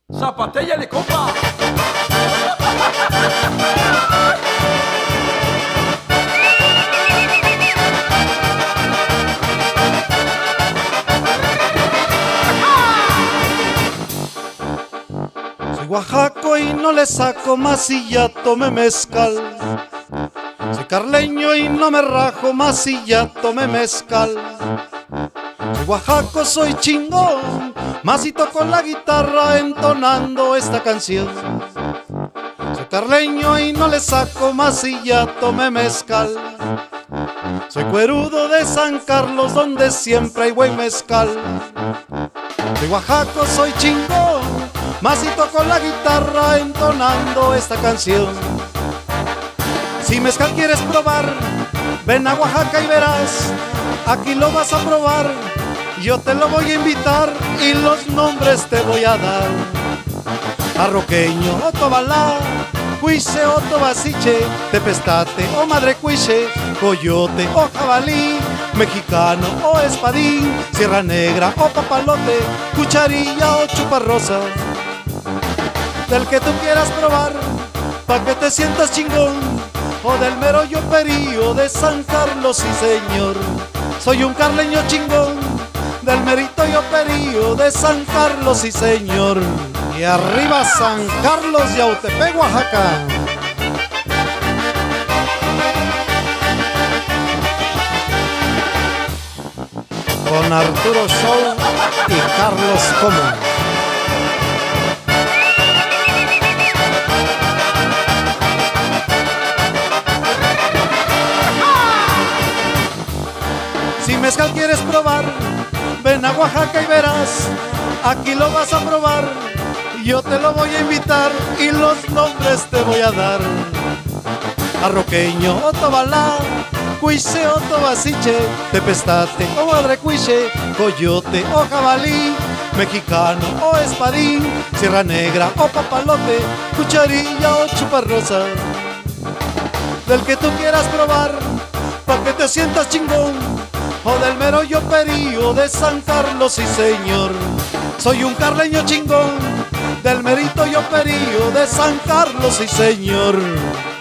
Zapatellale, compa. Soy oaxaco y no le saco más y ya tomé mezcal. Soy carleño y no me rajo más y ya tomé mezcal. Soy oaxaco, soy chingón, más y toco la guitarra entonando esta canción. Soy carleño y no le saco más y ya tomé mezcal. Soy cuerudo de San Carlos donde siempre hay buen mezcal. Soy oaxaco, soy chingón, más y toco la guitarra entonando esta canción. Si mezcal quieres probar, ven a Oaxaca y verás, aquí lo vas a probar. Yo te lo voy a invitar y los nombres te voy a dar. Arroqueño o Tobalá, Cuiche o Tobasiche, Tepestate o Madre Cuiche, Coyote o Jabalí, Mexicano o Espadín, Sierra Negra o Papalote, Cucharilla o Chuparrosa. Del que tú quieras probar, pa' que te sientas chingón, o del mero yoperío de San Carlos, sí señor. Soy un carleño chingón, del merito yoperío de San Carlos, sí señor. Y arriba San Carlos, Yautepec, Oaxaca. Con Arturo Show y Carlos Como. Si mezcal quieres probar, ven a Oaxaca y verás, aquí lo vas a probar. Yo te lo voy a invitar y los nombres te voy a dar. Arroqueño o Tobalá, Cuiche o Tobasiche, Tepestate o Madre Cuiche, Coyote o Jabalí, Mexicano o Espadín, Sierra Negra o Papalote, Cucharilla o Chuparrosa. Del que tú quieras probar, pa' que te sientas chingón, o del mero yoperío de San Carlos, sí señor. Soy un carleño chingón, del merito yoperío de San Carlos, sí señor.